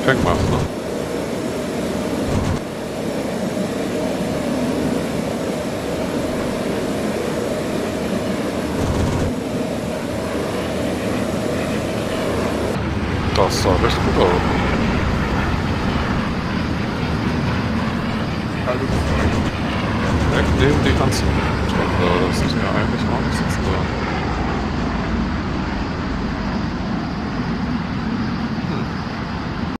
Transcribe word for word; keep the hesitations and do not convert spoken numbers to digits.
Gepäck macht, ne? Das sah recht gut aus. Also, Direkt neben die ganzen Truppen da, das ist ja eigentlich auch nicht sitzen da.